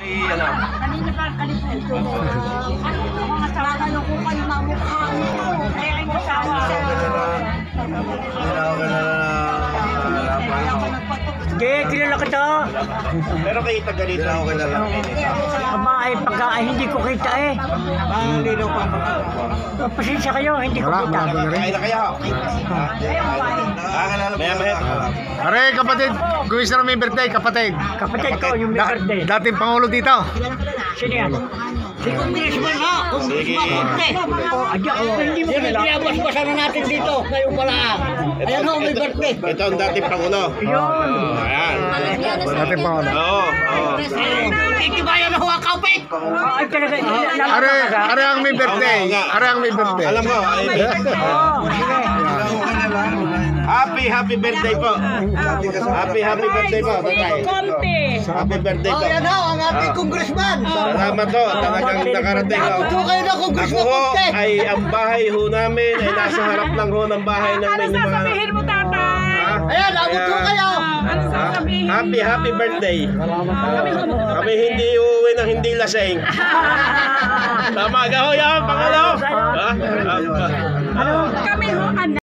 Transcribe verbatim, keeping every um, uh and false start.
ano. Kanina pa kalipin ko. Mga tawagan ko kayo mamukha nito. Kaya kayo masawa. Hindi, kilala kita. Pero kayo taga dito ako kilala. Aba, ay pagka ay hindi ko kita eh. Hindi daw pa. Pasensya kayo, hindi ko kita. Kaya na kayo. Maya mahit. Are, kapatid, guwis na may birthday, kapatid. Kapatid ko, yung may Da birthday. dating Pangulo dito. Sino yan? Si Congressman ha. Sige. Adya, hindi mo kilala. Pinabas-basan na natin dito. Ngayon pala. Ayan ho, may birthday. Ito ang dating Pangulo. Yun. Ayan. Dating Pangulo. Oo. Oo. Ikibayan na ho ang kaupit. Ay, talaga. Are, are ang may birthday. Are ang may birthday. Alam ko. ay, Oo, sige. Happy, happy birthday po. Happy, happy birthday po. Tatay. Conti. Happy birthday po. Ayan ho, ang ating congressman. Salamat po. Talagang nakarating ako. Ito kayo na Ako congressman ho Conti. ay ang bahay ho namin ay nasa harap lang ho ng bahay ng Ano mga... sasabihin mo, tatay? Ha? Ayan, abot ho kayo. Ano sasabihin? Happy, happy birthday. Kami hindi uuwi ng hindi lasing. Tama ka ho yan, pangalo. Ha? Ano? Kami ho, anak.